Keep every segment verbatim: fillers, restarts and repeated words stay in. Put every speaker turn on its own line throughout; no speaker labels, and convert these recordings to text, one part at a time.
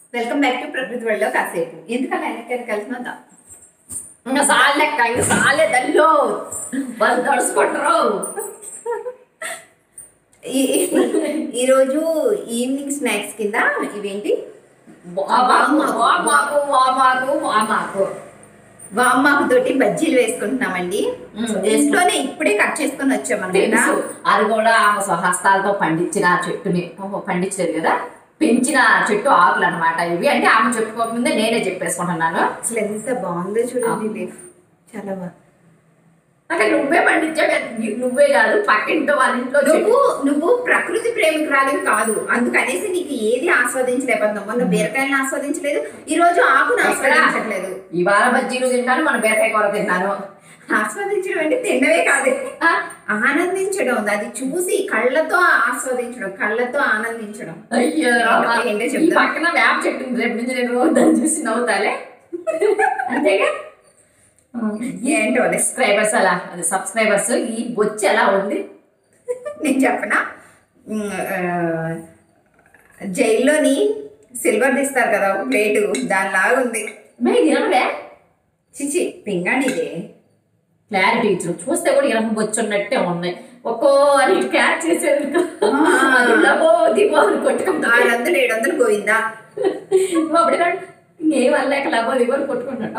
Welcome back to ప్రకృతి వరల్డ్లో కాసేపు. ఎందుకన్నా వెనక్కి కలిసినంత ఇంకా సాల్ లెక్క ఇంకా సాలే దల్లో వాళ్ళు తడుచుకుంటారు. ఈరోజు ఈవినింగ్ స్నాక్స్ కింద ఇవేంటి వామాకు వామాకు వామాకు వామాకు తోటి బజ్జీలు వేసుకుంటున్నామండి. ఇంట్లోనే ఇప్పుడే కట్ చేసుకొని వచ్చామన్నమాట. అది కూడా ఆమె స్వహస్తాలతో పండించిన చెట్టుని పండించలేదు కదా, పెంచిన చెట్టు ఆకులు అనమాట ఇవి. అంటే ఆమె చెప్పుకోకముందే నేనే చెప్పేసుకుంటున్నాను. అసలు ఎంత బాగుందో చూడండి, చాలా బాగుంది. అంటే నువ్వే పండించావు, నువ్వే కాదు పక్కింటో వాళ్ళ ఇంట్లో. నువ్వు నువ్వు ప్రకృతి ప్రేమికురాలు కాదు, అందుకనేసి నీకు ఏది ఆస్వాదించలేకపోతున్నాం. మొన్న బీరకాయలను ఆస్వాదించలేదు, ఈ రోజు ఆకును ఆస్వాదించట్లేదు. ఇవాళ బజ్జీలు తింటాను, మన బీరకాయ కూర తిన్నాను. ఆస్వాదించడం అంటే తినవే కాదు, ఆనందించడం, అది చూసి కళ్ళతో ఆస్వాదించడం, కళ్ళతో ఆనందించడం. అయ్యో ఏంటో చెప్తా. పక్కన వేప చెట్టు ఉంది, రేపు నుంచి నేను రోజు దాన్ని చూసి నవ్వుతాలే. అంతేగా ఏంటో సబ్స్క్రైబర్స్ అలా అది సబ్స్క్రైబర్స్ ఈ బొచ్చి ఎలా ఉంది నేను చెప్పనా. జైల్లోని సిల్వర్ తీస్తారు కదా ఒక ప్లేటు, దానిలాగా ఉంది. తినడే చిచి పింగాణి ఇదే క్లారిటీ ఇచ్చారు, చూస్తే కూడా ఇలా బొచ్చు ఉన్నట్టే ఉన్నాయి. ఒక్కో అని క్యాచ్ చేసేది దిగో అని కొట్టుకుంటా. ఆరు వందలు ఏడు వందలు పోయిందా అప్పుడు ఇంకేం వల్లేక లబో దిగో అని కొట్టుకుంటాడు.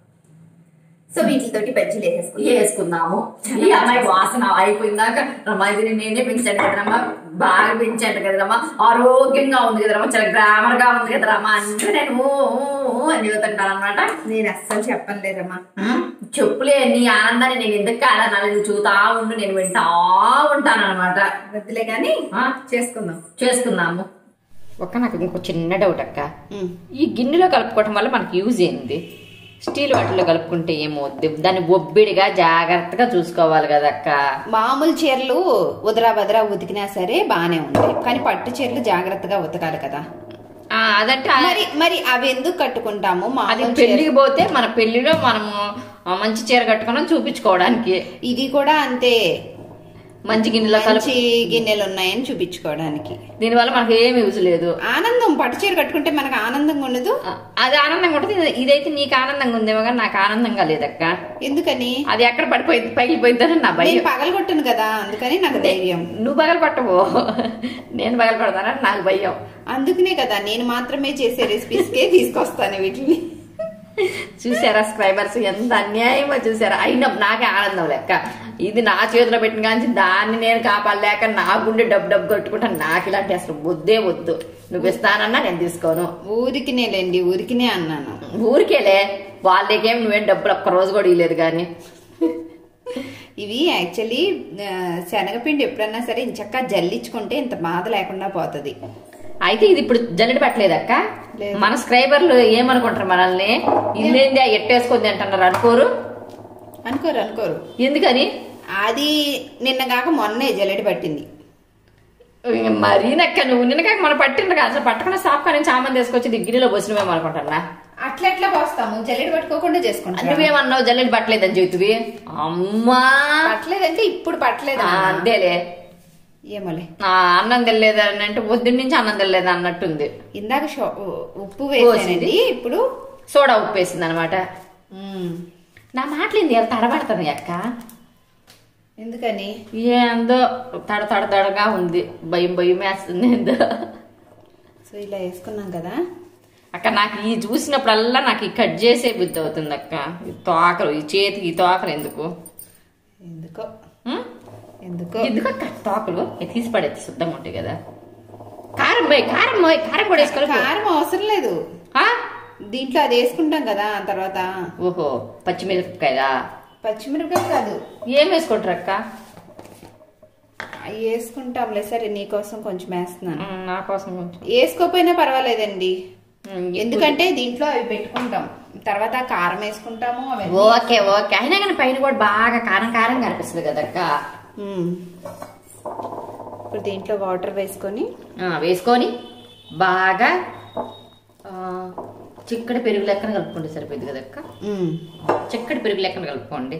సో వీటితోటి బజ్జీలు వేసేసుకు వేసుకుందాము. ఈ అమ్మాయి వాసన అయిపోయిందాక రమ్మా ఇది నేనే పెంచాను కదరమ్మా, బాగా పెంచాను కదరమ్మా, ఆరోగ్యంగా ఉంది కదరమ్మా, చాలా గ్రామర్ గా ఉంది కదరమ్మా అంటే నేను అని చెబుతుంటాను అనమాట. నేను అస్సలు చెప్పను లేదమ్మా, చెప్పులే నీ ఆనందాన్ని నేను ఎందుకు కాదనాలి, నువ్వు చూతా ఉండు, నేను వింటా ఉంటాను అనమాట. వద్దులే కానీ చేసుకుందాం చేసుకుందాము. ఒక్క నాకు ఇంకో చిన్న డౌట్ అక్క, ఈ గిన్నెలో కలుపుకోవటం వల్ల మనకి యూజ్ ఏంది? స్టీల్ వాటిలో కలుపుకుంటే ఏమవుద్ది? దాన్ని ఒబ్బిడిగా జాగ్రత్తగా చూసుకోవాలి కదా అక్క.
మామూలు చీరలు ఉదరా బదరా ఉతికినా సరే బానే ఉంటాయి, కానీ పట్టు చీరలు జాగ్రత్తగా ఉతకాలి కదా.
అదంటే
మరి మరి అవి ఎందుకు కట్టుకుంటాము?
అది పెళ్లికి పోతే మన పెళ్లిలో మనము మంచి చీర కట్టుకున్నాం చూపించుకోవడానికి.
ఇది కూడా అంతే,
మంచి గిన్నెలో
మంచి గిన్నెలు ఉన్నాయని చూపించుకోవడానికి.
దీనివల్ల మనకు ఏమి యూజ్ లేదు.
ఆనందం, పట్టు చీర కట్టుకుంటే మనకు ఆనందంగా ఉండదు.
అది ఆనందంగా ఉంటుంది, ఇదైతే నీకు ఆనందంగా ఉందేమో కానీ నాకు ఆనందంగా లేదక్క.
ఎందుకని?
అది ఎక్కడ పడిపోయింది పగిలిపోయిందని నా భయం.
పగలు కొట్టను కదా, అందుకని నాకు ధైర్యం.
నువ్వు పగలు కొట్టవు, నేను పగలు కొడతానని నాకు భయం.
అందుకనే కదా నేను మాత్రమే చేసే రెసిపీస్ కే తీసుకొస్తాను వీటిని.
చూసారా స్క్రైబర్స్ ఎంత అన్యాయమో చూసారా? అయినా నాకే ఆనందం లెక్క. ఇది నా చేతిలో పెట్టిన కానీ దాన్ని నేను కాపాడలేక నా గుండె డబ్బు డబ్బు కొట్టుకుంటాను. నాకు ఇలాంటి అసలు వద్దే వద్దు. నువ్వు ఇస్తానన్నా నేను తీసుకోను.
ఊరికినేలేండి, ఊరికినే అన్నాను.
ఊరికేలే, వాళ్ళకేం నువ్వేం డబ్బులు ఒక్క రోజు కూడా ఇవ్వలేదు కానీ.
ఇవి యాక్చువల్లీ శనగపిండి ఎప్పుడన్నా సరే ఇంచక్క జల్లించుకుంటే ఇంత బాధ లేకుండా పోతుంది.
అయితే ఇది ఇప్పుడు జల్లెడ పెట్టలేదక్క. మన స్క్రైబర్లు ఏమనుకుంటారు మనల్ని, ఇల్లేంది ఎట్టేసుకుంది అంటున్నారు. అనుకోరు
అనుకోరు అనుకోరు
ఎందుకని?
అది నిన్న కాక మొన్నే జల్లెడ పట్టింది.
మరీ నక్క నువ్వు నిన్న కాక మనం పట్టిండ్రు కదా, అసలు పట్టుకున్న సాఫ్ కానీ సామాన్ తీసుకొచ్చి గిన్నెలో పోసినవేమో అనుకుంటున్నా.
అట్లా ఎట్లా పోస్తాము, జల్లెడ పట్టుకోకుండా చేసుకుంటాం.
నువ్వేమన్నావు జల్లెడ పట్టలేదని చెబుతువి. అమ్మా
పట్టలేదంటే ఇప్పుడు పట్టలేదు
అంతేలే.
ఏమోలే
అన్నం తెల్లేదు అని అంటే పొద్దున్న నుంచి అన్నం తెల్లేదు అన్నట్టుంది.
ఇందాక ఉప్పు వేసేది, ఇప్పుడు
సోడా ఉప్పు వేసింది అనమాట. నా మాటలేంది ఎలా తడబడుతుంది అక్క?
ఎందుకని?
ఏందో తడ తడ తడగా ఉంది, భయం భయం వేస్తుంది ఏందో.
సో ఇలా వేసుకున్నాం కదా
అక్క. నాకు ఈ చూసినప్పుడల్లా నాకు ఈ కట్ చేసే బుద్ధి అవుతుంది అక్క. ఈ తోకలు, ఈ చేతికి ఈ తోకలు ఎందుకు
ఎందుకో ఎందుకో
ఎందుకు అక్క తోకలు తీసి పడేది శుద్ధంగా ఉంటాయి కదా. కారం పోయి కారం పోయి కారం కూడా వేసుకోవాలి.
కారం అవసరం లేదు, దీంట్లో అది వేసుకుంటాం కదా తర్వాత.
ఓహో పచ్చిమిరపకాయలా?
పచ్చిమిరపకాయలు కాదు.
ఏం వేసుకుంటారు అక్క?
వేసుకుంటాంలే. సరే నీకోసం కొంచెం వేస్తున్నాను.
నా కోసం కొంచెం
వేసుకోపోయినా పర్వాలేదండి, ఎందుకంటే దీంట్లో అవి పెట్టుకుంటాం, తర్వాత కారం వేసుకుంటాము.
ఓకే ఓకే, అయినా కానీ పైన కూడా బాగా కారం కారం కనిపిస్తుంది కదక్క.
ఇప్పుడు దీంట్లో వాటర్ వేసుకొని
వేసుకొని బాగా చిక్కటి పెరుగు లెక్కన కలుపుకోండి, సరిపోయింది కదక్క. చిక్కటి పెరుగు లెక్కన కలుపుకోండి,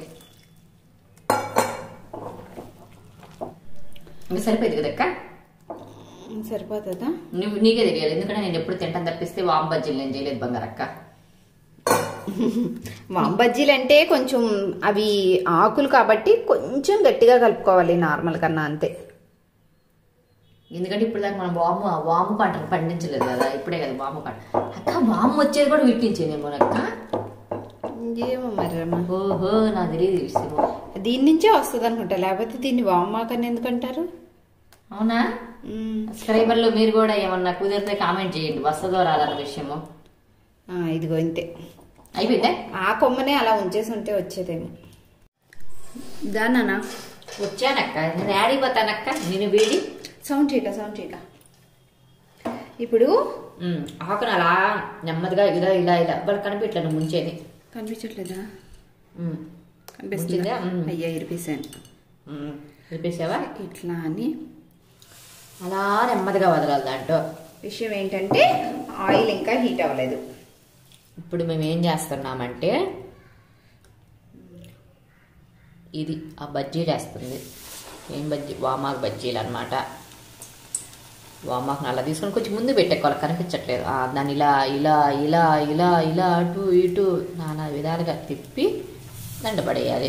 సరిపోయింది కదక్క.
సరిపోతుందా?
నువ్వు నీకే తెలియాలి, ఎందుకంటే నేను ఎప్పుడు తింటాను తప్పిస్తే వామ్ బజ్జీలు నేను చేయలేదు బంగారక్క.
వామ్ బజ్జీలు అంటే కొంచెం అవి ఆకులు కాబట్టి కొంచెం గట్టిగా కలుపుకోవాలి నార్మల్ కన్నా, అంతే.
ఎందుకంటే ఇప్పుడు దాకా మనం వాము వాము పంటను పండించలేదు కదా, ఇప్పుడే కదా వాము పంట. అక్క వాము వచ్చేది కూడా వీటించిందేమో అక్క.
ఏమో మరి అమ్మా.
ఓహో నాకు తెలియదు విషయం.
దీని నుంచే వస్తుంది అనుకుంటా, లేకపోతే దీన్ని వామాకని ఎందుకంటారు?
అవునా? సబ్స్క్రైబర్లు మీరు కూడా ఏమన్నా కుదిరితే కామెంట్ చేయండి, వస్తుందో రాదన్న విషయము.
ఇదిగో ఇంతే
అయిపోయిందే. ఆ
కొమ్మనే అలా ఉంచేసి ఉంటే వచ్చేదేమో. దానా
వచ్చానక్క, నేను ఆడిపోతానక్క. నేను వేడి
సౌండ్ చేయక సౌండ్ చేయక. ఇప్పుడు
ఆకును అలా నెమ్మదిగా ఇలా ఇలా ఇలా వాళ్ళు కనిపించలేదు, ముంచేది
కనిపించట్లేదా?
కనిపిస్తుందా?
అయ్యా ఇరిపేసాను.
ఇరిపేసావా?
ఇట్లా అని
అలా నెమ్మదిగా వదలాలి. దాంట్లో
విషయం ఏంటంటే ఆయిల్ ఇంకా హీట్ అవ్వలేదు.
ఇప్పుడు మేము ఏం చేస్తున్నామంటే ఇది ఆ బజ్జీలు వేస్తుంది. ఏం బజ్జీ? వామాకు బజ్జీలు అనమాట. వామాకు అలా తీసుకొని కొంచెం ముందు పెట్టేకోవాలి, కనిపించట్లేదు. దాన్ని ఇలా ఇలా ఇలా ఇలా ఇలా అటు ఇటు నానా విధాలుగా తిప్పి దండపడేయాలి.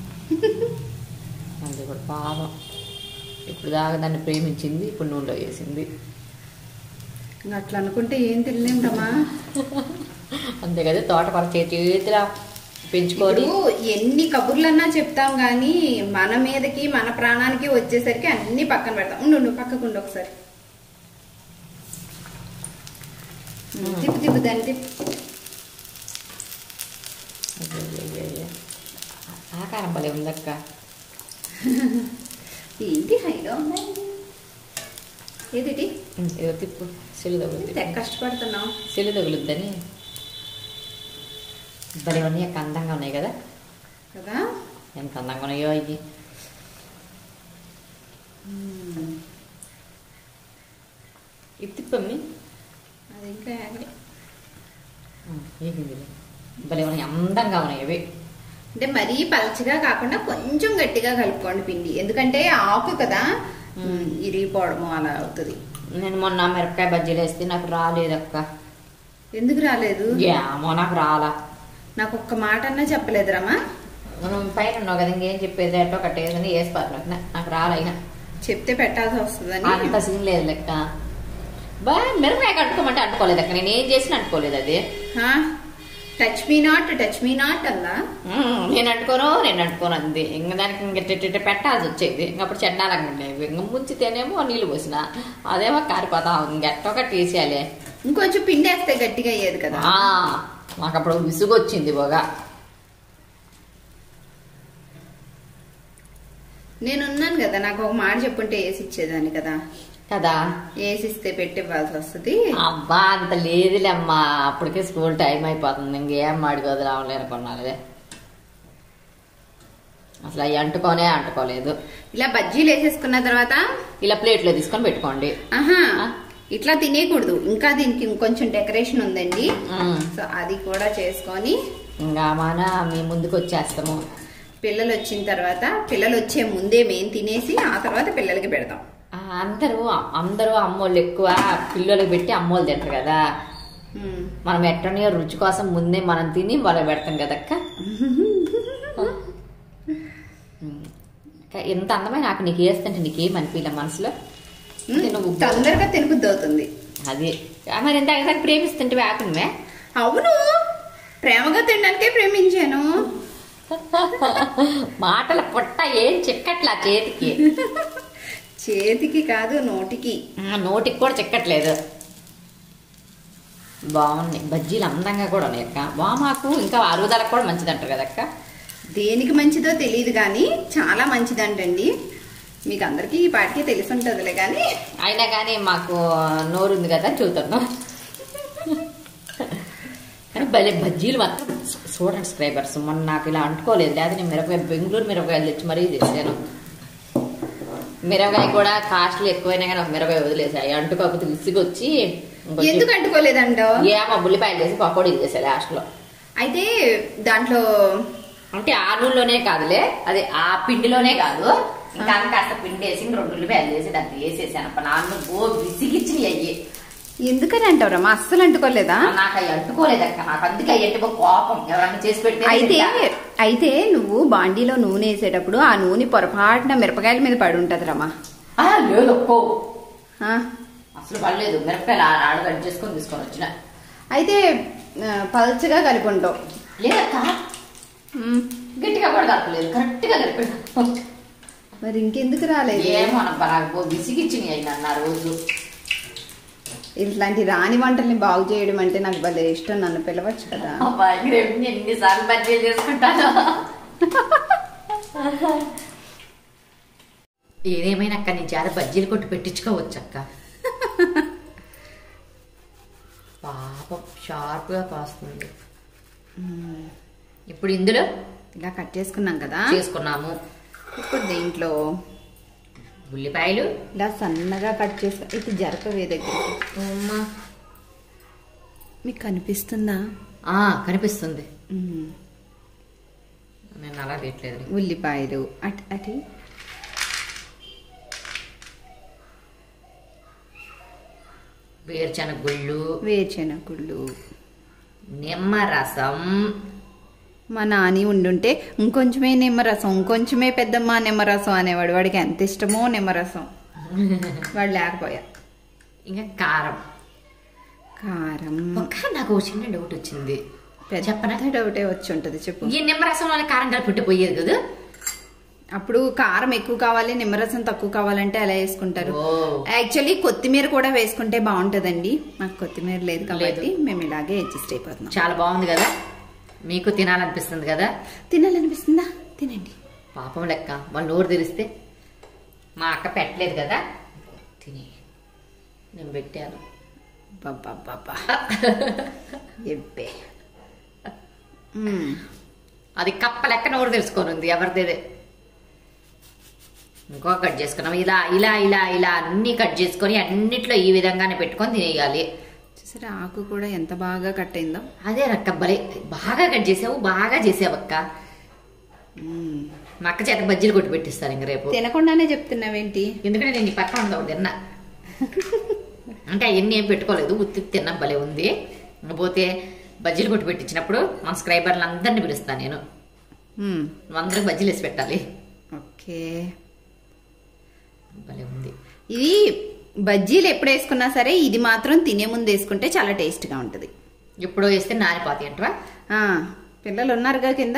అది కూడా పాపం ఇప్పుడు దాకా దాన్ని ప్రేమించింది, ఇప్పుడు నూనెలో వేసింది.
అట్లా అనుకుంటే ఏం తెలియలేమా.
అంతే కదా, తోటకూర చేతిలా పెంచుకోరు.
ఎన్ని కబుర్లన్నా చెప్తాం కానీ మన మీదకి మన ప్రాణానికి వచ్చేసరికి అన్ని పక్కన పెడతాం. ఉండు నువ్వు పక్కకు ఉండు ఒకసారి. తిప్పు తిప్పు దాన్ని తిప్పు.
ఆకారం భలే ఉందక్క.
ఏంటి హైలో ఉన్నాయి? ఏది
ఏదో తిప్పు. సెల్లు తగులుద్ది.
కష్టపడుతున్నావు.
సెల్లు తగులుద్దని. భలే ఉన్నాయి అక్క, అందంగా ఉన్నాయి కదా
కదా.
ఎంత అందంగా ఉన్నాయో ఇది. ఇది తిప్పమ్మి.
అది ఇంకా
ఏగింది. భలే ఉన్నాయి, అందంగా ఉన్నాయి అవి.
అంటే మరీ పలచగా కాకుండా కొంచెం గట్టిగా కలుపుకోండి పిండి, ఎందుకంటే ఆకు కదా ఇరిగిపోవడము అలా అవుతుంది.
నేను మొన్న మిరపకాయ బజ్జీలు వేస్తే నాకు రాలేదక్క.
ఎందుకు రాలేదు?
ఏమో నాకు రాలా.
నాకు ఒక్క మాట అన్నా చెప్పలేదురమ్మా.
మనం పైన ఉన్నావు కదా, ఇంకేం చెప్పేది ఎట్టో కట్టేదని వేసిపోతున్నా. నాకు రాలైనా
చెప్తే పెట్టాల్సి వస్తుందని
అంత సీన్ లేదు లెక్క. బా మిరపకాయ కట్టుకోమంటే అంటుకోలేదు అక్క, నేను ఏం చేసినా అంటుకోలేదు. అది
touch me not touch me not అందా.
నేను అంటుకోను నేను అంటుకోను అంది. ఇంక దానికి ఇంక పెట్టాల్సి వచ్చేది. ఇంకప్పుడు చెడ్డాలంగా ఉండేవి. ఇంక ముంచితేనేమో నీళ్ళు పోసిన అదేమో కారిపోతా ఇంకెట్టో ఒకటి తీసేయాలి.
ఇంకొంచెం పిండి వేస్తే గట్టిగా అయ్యేది కదా.
మాకు అప్పుడు విసుగు వచ్చింది బాగా.
నేనున్నాను కదా, నాకు ఒక మాట చెప్పుంటే వేసి ఇచ్చేదాన్ని కదా
కదా.
వేసిస్తే పెట్టివ్వాల్సి వస్తుంది.
అబ్బా అంత లేదులే అమ్మా, అప్పటికే స్కూల్ టైం అయిపోతుంది. ఇంకేం అడిగి వదిలేమలే అనుకున్నాను. అసలు అవి అంటుకోనే అంటుకోలేదు.
ఇలా బజ్జీలు వేసేసుకున్న తర్వాత
ఇలా ప్లేట్లో తీసుకొని పెట్టుకోండి.
ఆహా ఇట్లా తినేయకూడదు, ఇంకా దీనికి ఇంకొంచెం డెకరేషన్ ఉందండి. సో అది కూడా చేసుకొని
ఇంకా మన మీ ముందుకు వచ్చేస్తాము.
పిల్లలు వచ్చిన తర్వాత, పిల్లలు వచ్చే ముందే మేము తినేసి ఆ తర్వాత పిల్లలకి పెడతాం.
అందరూ అందరూ అమ్మోళ్ళు ఎక్కువ పిల్లలకి పెట్టి అమ్మోళ్ళు తింటారు కదా. మనం ఎట్టనే రుచి కోసం ముందే మనం తిని వాళ్ళకి పెడతాం కదక్క. ఎంత అందమైన నాకు నీకు వేస్తుంటే నీకేం అనిపించలే మనసులో?
నువ్వు తొందరగా తినబుద్ధి అవుతుంది.
అది మరి ఎంత ఒకసారి ప్రేమిస్తుంటే ఆకునువే.
అవును, ప్రేమగా తినడానికే ప్రేమించాను.
మాటల పొట్ట ఏం చిక్కట్లా చేతికి.
చేతికి కాదు నోటికి.
నోటికి కూడా చిక్కట్లేదు. బాగున్నాయి బజ్జీలు, అందంగా కూడా ఉన్నాయి అక్క. వామాకు ఇంకా అరుగుదలకు కూడా మంచిది అంటారు కదక్క.
దేనికి మంచిదో తెలియదు కానీ చాలా మంచిదంటండి. మీకు అందరికి ఈ పాటికి తెలిసి ఉంటుందిలే కానీ
అయినా కానీ మాకు నోరుంది కదా చూస్తున్నాం. కానీ భలే బజ్జీలు మాత్రం చూడండి సబ్స్క్రైబర్స్, మొన్న నాకు ఇలా అంటుకోలేదు. లేదా నేను మిరపకాయ బెంగళూరు మిరపకాయలు తెచ్చి మరీ చేశాను. మిరపకాయ కూడా కాస్ట్లు ఎక్కువైనా కానీ ఒక మిరపకాయ వదిలేసాయి. అంటుకోకపోతే విసిగొచ్చి
ఎందుకు అంటుకోలేదంట
ఏమో ఉల్లిపాయలు చేసి పకోడీలు చేసా లాస్ట్ లో.
అయితే దాంట్లో
అంటే ఆ నూనెలోనే కాదులే, అది ఆ పిండిలోనే కాదు, ఇంకా కాస్త పిండి వేసి రెండు ఉల్లిపాయలు వేసి దాంట్లో వేసేసాను నాన్న బో విసిగిచ్చి అయ్యి.
ఎందుకని అంటావురమ్మా? అస్సలు అంటుకోలేదా?
నాకు అవి అంటుకోలేదక్క, నాకు అందుకే అయ్యంటే కోపం. ఎవరన్నా చేసి పెడితే
అయితే అయితే నువ్వు బాండీలో నూనె వేసేటప్పుడు ఆ నూనె పొరపాటున మిరపకాయల మీద పడి ఉంటది రమ్మా.
లేదు ఒక్కో అసలు పడలేదు, మిరపకాయలు ఆడ కట్ చేసుకొని తీసుకొని వచ్చిన.
అయితే పల్చగా కలిపి ఉంటావు.
లేదక్క, గట్టిగా కూడా కలపలేదు, కరెక్ట్ గా కలిపి.
మరి ఇంకెందుకు రాలేదు?
ఏమో నాకు విసిగిచ్చినాయి అయినా నా రోజు.
ఇట్లాంటి రాని వంటల్ని బాగు చేయడం అంటే నాకు భలే ఇష్టం. నన్ను పిలవచ్చు కదా.
ఎన్నిసార్లు బజ్జీలు చేసుకుంటాను. ఏదేమైనా అక్క నీ చాలా బజ్జీలు కొట్టి పెట్టించుకోవచ్చు అక్క. పాపం షార్ప్ గా కాస్తుంది. ఇప్పుడు ఇందులో
ఇలా కట్ చేసుకున్నాం కదా,
చేసుకున్నాము.
ఇప్పుడు దీంట్లో
ఉల్లిపాయలు
ఇలా సన్నగా కట్ చేసుకో. ఇది జరపవే దగ్గర మీకు కనిపిస్తుందా?
కనిపిస్తుంది, నేను అలా తీయట్లేదు.
ఉల్లిపాయలు అటు అటు
వేరుశనగుళ్ళు
వేరుశనగుళ్ళు
నిమ్మరసం.
మా నాని ఉండుంటే ఇంకొంచెమే నిమ్మరసం, ఇంకొంచెమే పెద్దమ్మ నిమ్మరసం అనేవాడు. వాడికి ఎంత ఇష్టమో నిమ్మరసం. వాడు లేకపోయా.
ఇంకా కారం.
కారం
నాకు చిన్న డౌట్ వచ్చింది, చెప్పనా?
డౌటే వచ్చి ఉంటది, చెప్పు.
ఈ నిమ్మరసంలో కారం కలిపి పోయేది కదా.
అప్పుడు కారం ఎక్కువ కావాలి, నిమ్మరసం తక్కువ కావాలంటే అలా వేసుకుంటారు. యాక్చువల్లీ కొత్తిమీర కూడా వేసుకుంటే బాగుంటదండి. మాకు కొత్తిమీర లేదు కాబట్టి మేము ఇలాగే అడ్జస్ట్ అయిపోతున్నాం.
చాలా బాగుంది కదా, మీకు తినాలనిపిస్తుంది కదా?
తినాలనిపిస్తుందా? తినండి.
పాపం లెక్క వాళ్ళు నోరు తెరిస్తే. మా అక్క పెట్టలేదు కదా, తిని నేను పెట్టాను.
బాబా ఎబ్బే
అది కప్ప లెక్క నోరు తెలుసుకొని ఉంది ఎవరిదేదే. ఇంకో కట్ చేసుకున్నాం. ఇలా ఇలా ఇలా ఇలా అన్ని కట్ చేసుకొని అన్నిట్లో ఈ విధంగానే పెట్టుకొని తినేయాలి.
సరే, ఆకు కూడా ఎంత బాగా కట్ అయిందో.
అదే రక్క భలే బాగా కట్ చేసావు, బాగా చేసావు అక్క. మా అక్క చేత బజ్జీలు కొట్టి పెట్టిస్తాను ఇంక రేపు.
తినకుండానే చెప్తున్నావేంటి?
ఎందుకంటే నేను ఈ పక్కన ఉందా తిన్నా. అంటే అవన్నీ ఏం పెట్టుకోలేదు, ఉత్తి తిన్నా. భలే ఉంది. పోతే బజ్జీలు కొట్టి పెట్టించినప్పుడు మన సబ్స్క్రైబర్లు అందరినీ పిలుస్తాను నేను. అందరికి బజ్జీలు వేసి పెట్టాలి.
ఓకే,
భలే ఉంది.
ఇది బజ్జీలు ఎప్పుడు వేసుకున్నా సరే ఇది మాత్రం తినే ముందు వేసుకుంటే చాలా టేస్ట్గా ఉంటుంది.
ఎప్పుడో వేస్తే నానిపోతాయి అంటవా?
పిల్లలు ఉన్నారుగా కింద,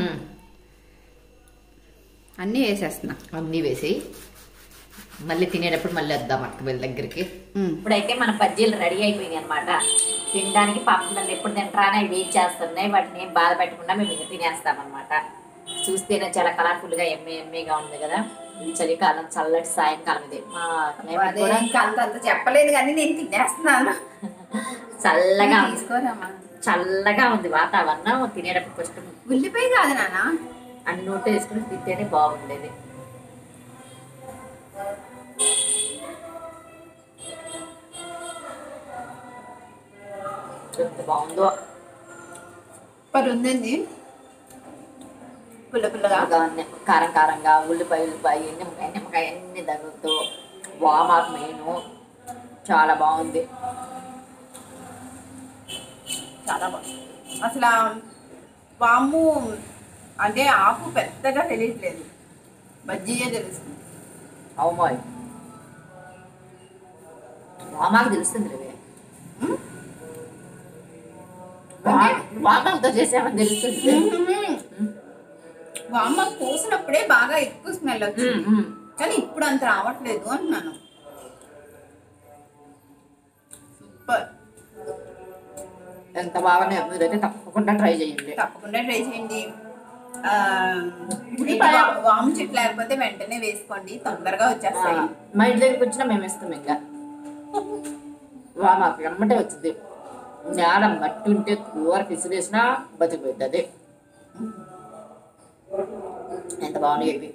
అన్నీ వేసేస్తున్నా.
అన్నీ వేసి మళ్ళీ తినేటప్పుడు మళ్ళీ వద్దాం అక్క వీళ్ళ దగ్గరికి. ఇప్పుడైతే మన బజ్జీలు రెడీ అయిపోయినాయి అనమాట. తినడానికి పాపం నన్ను ఎప్పుడు తింటారా వెయిట్ చేస్తున్నాయి. వాటిని ఏం బాధ పెట్టకుండా మేము ఇంకా తినేస్తాం అనమాట. చూస్తేనే చాలా కలర్ఫుల్ గా ఎమ్మె ఎమ్మెగా ఉంది కదా. ఇది చలికాలం, చల్లటి సాయంకాలం. ఇది
అంత చెప్పలేదు కానీ నేను తినేస్తున్నాను.
చల్లగా తీసుకోరామా, చల్లగా ఉంది వాతావరణం. తినేటప్పుడు ఫస్ట్
ఉల్లిపాయ కాదు నాన్న,
అన్ని నోట్లో వేసుకుని తింటేనే బాగుండేది. ఎంత బాగుందో.
పరు ఉందండి, పుల్ల పుల్లగా,
కారం కారంగా, ఉల్లిపాయ ఉల్లిపాయ నిమ్మకాయ నిమ్మకాయ అన్ని తగులుతూ వామాకు మెయిన్ చాలా బాగుంది.
చాలా బాగుంది. అసలు వాము అంటే ఆకు పెద్దగా తెలియట్లేదు, బజ్జీయే తెలుస్తుంది.
అవుమాయ్, వామాకు తెలుస్తుంది లేవే. వామాకుతో చేసామని తెలుస్తుంది.
వామాకు కోసినప్పుడే బాగా ఎక్కువ స్మెల్ వచ్చింది, కానీ ఇప్పుడు అంత రావట్లేదు అంటున్నాను. సూపర్,
ఎంత బాగానే మీరైతే తప్పకుండా ట్రై చేయండి.
తప్పకుండా ట్రై చేయండి. వాము చెట్టు లేకపోతే వెంటనే వేసుకోండి, తొందరగా వచ్చేస్తాయి.
మా ఇంటి దగ్గరికి వచ్చినా మేము వేస్తాం. ఇంకా వామాకు ఎమ్మటే వచ్చింది. నేల మట్టి ఉంటే కూర పిసిరేసినా బతికిపోతుంది. ఎంత బాగున్నాయి ఇవి,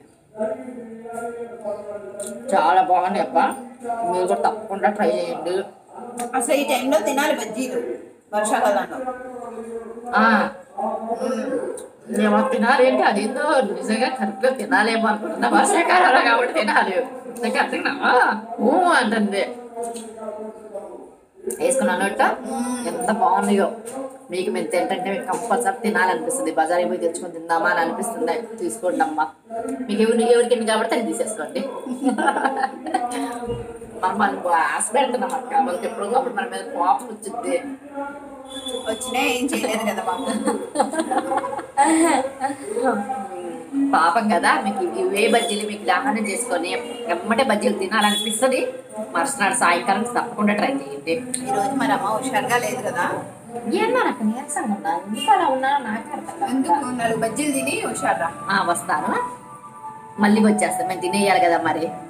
చాలా బాగున్నాయి అబ్బా. మీరు కూడా తప్పకుండా ట్రై చేయండి.
అసలు ఈ టైంలో తినాలి బజ్జీలు. వర్షాకాలంలో
మేము తినాలేంటి అది ఏందో నిజంగా కరెక్ట్గా తినాలేమో అనుకుంటున్నా వర్షాకాలంలో కాబట్టి తినాలి తిన్నావా ఊ అంటుంది వేసుకున్నాను ఎంత బాగున్నాయో మీకు మేము తింటే మీకు కంపల్సరీ తినాలనిపిస్తుంది బజార్కి పోయి తెచ్చుకొని తిందామా అని అనిపిస్తుంది తీసుకోండి అమ్మా మీకు ఎవరి ఎవరికి ఎన్ని కాబట్టి అది తీసేసుకోండి మనం మనకు ఆశ పెడుతున్నాం అక్క వాళ్ళకి ఎప్పుడు అప్పుడు మన మీద కోపం వచ్చింది
వచ్చినా ఏం చేయలేదు కదా బాబు
పాపం కదా మీకు ఇవే బజ్జీలు మీకు దహనం చేసుకొని ఎమ్మటే బజ్జీలు తినాలనిపిస్తుంది మరుసనాడు సాయంకాలం తప్పకుండా ట్రై చేయండి
ఈరోజు మరి అమ్మ హుషారుగా లేదు కదా
ఏమన్నా నాకు నీరసంగా ఉన్నా ఎందుకు అలా ఉన్నానో నాకు అర్థం కాదు.
ఎందుకు నాలుగు బజ్జీలు తిని హుషారా
వస్తాను మళ్ళీ వచ్చేస్తాను మేము తినేయాలి కదా మరి